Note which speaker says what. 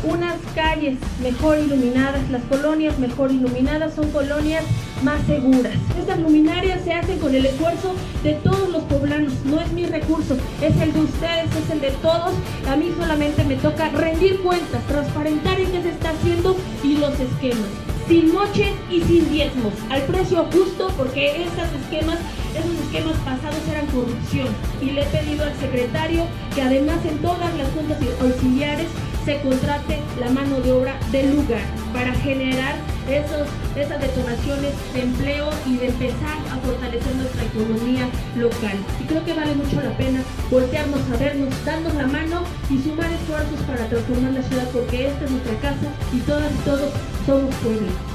Speaker 1: unas calles mejor iluminadas. Las colonias mejor iluminadas son colonias más seguras. Estas luminarias se hacen con el esfuerzo de todos los poblanos, no es mi recurso, es el de ustedes, es el de todos. A mí solamente me toca rendir cuentas, transparentar en qué se está haciendo y los esquemas, sin moches y sin diezmos, al precio justo, porque esos esquemas pasados eran corrupción. Y le he pedido al secretario que además en todas las juntas auxiliares se contrate la mano de obra del lugar para generar esas detonaciones de empleo y de empezar a fortalecer nuestra economía local. Y creo que vale mucho la pena voltearnos a vernos, darnos la mano y sumar esfuerzos para transformar la ciudad, porque esta es nuestra casa y todas y todos somos pueblo.